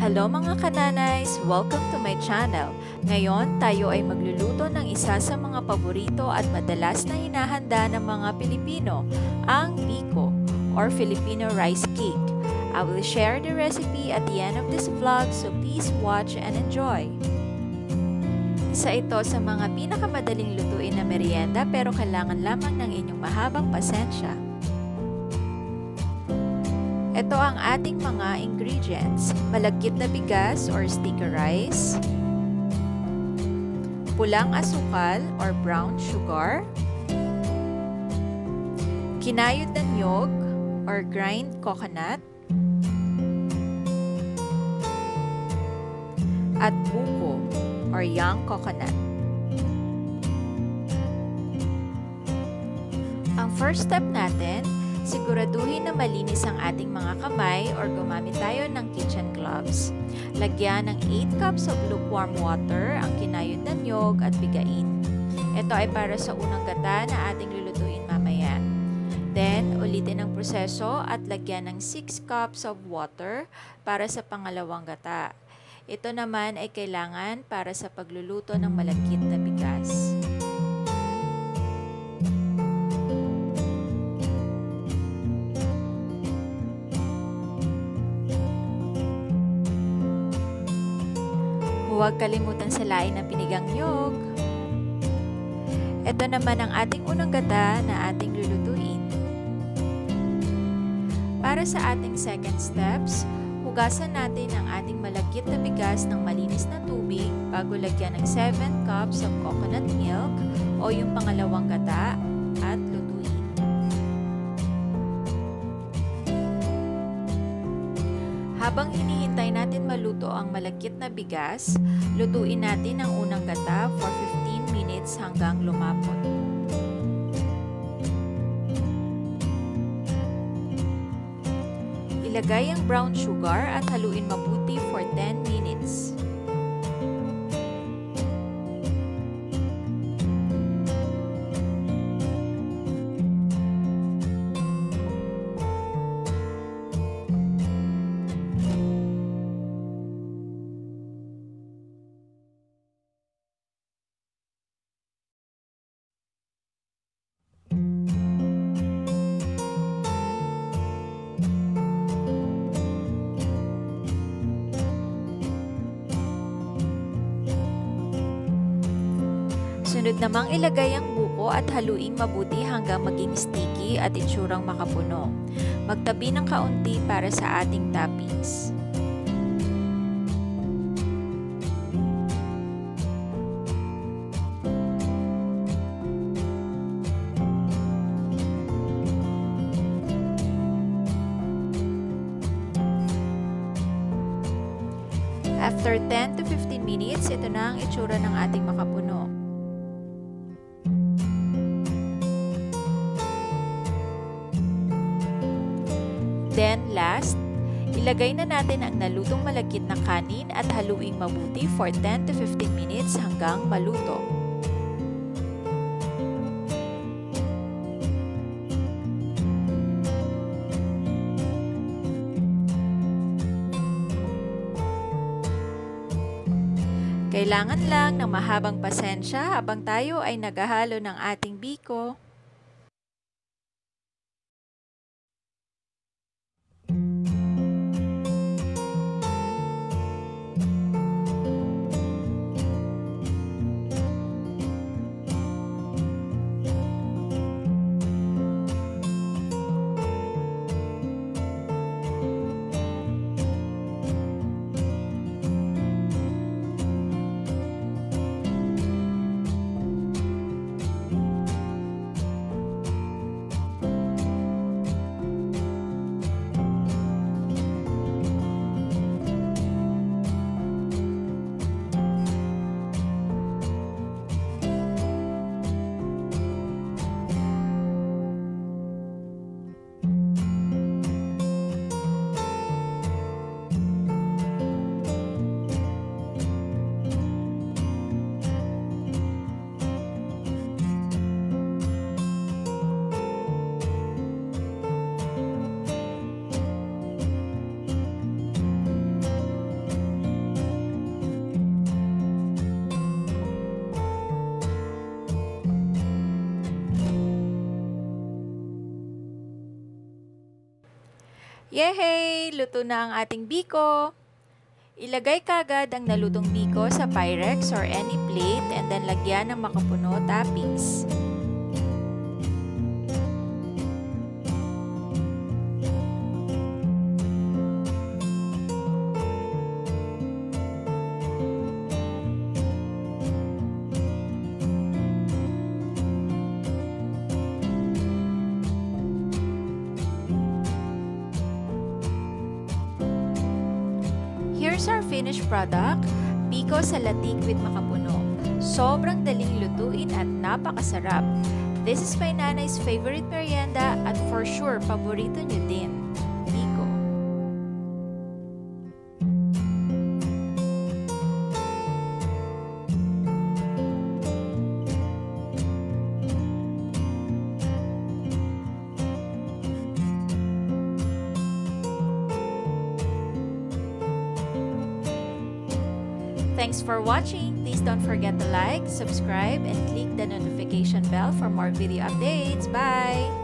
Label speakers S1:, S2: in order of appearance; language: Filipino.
S1: Hello mga kananays! Welcome to my channel. Ngayon, tayo ay magluluto ng isa sa mga paborito at madalas na hinahanda ng mga Pilipino, ang biko or Filipino rice cake. I will share the recipe at the end of this vlog, so please watch and enjoy. Isa ito sa mga pinakamadaling lutuin na merienda pero kailangan lamang ng inyong mahabang pasensya. Ito ang ating mga ingredients: malagkit na bigas or sticky rice, pulang asukal or brown sugar, kinayod na niyog or grind coconut, at buko or young coconut. Ang first step natin, siguraduhin na malinis ang ating mga kamay or gumamit tayo ng kitchen gloves. Lagyan ng 8 cups of lukewarm water ang kinayod na niyog at bigain. Ito ay para sa unang gata na ating lulutuin mamaya. Then, ulitin ang proseso at lagyan ng 6 cups of water para sa pangalawang gata. Ito naman ay kailangan para sa pagluluto ng malagkit na bigas. Huwag kalimutan salain ang pinigang niyog. Ito naman ang ating unang gata na ating lulutuin. Para sa ating second steps, hugasan natin ang ating malagkit na bigas ng malinis na tubig bago lagyan ng 7 cups of coconut milk o yung pangalawang gata at lutuin. Habang hinihintay natin maluto ang malagkit na bigas, lutuin natin ang unang gata for 15 minutes hanggang lumapot. Ilagay ang brown sugar at haluin mabuti for 10 minutes. Sunod namang ilagay ang buko at haluing mabuti hanggang maging sticky at itsurang makapuno. Magtabi ng kaunti para sa ating toppings. After 10 to 15 minutes, ito na ang itsura ng ating makapuno. Then last, ilagay na natin ang nalutong malagkit na kanin at haluing mabuti for 10 to 15 minutes hanggang maluto. Kailangan lang ng mahabang pasensya habang tayo ay naghahalo ng ating biko. Yehey! Luto na ang ating biko! Ilagay kagad ang nalutong biko sa Pyrex or any plate and then lagyan ng makapuno toppings. Here's our finished product, biko sa latik with makapuno. Sobrang daling lutuin at napakasarap. This is my nanay's favorite merienda at for sure, paborito niyo din. Biko. Thanks for watching. Please don't forget to like, subscribe, and click the notification bell for more video updates. Bye!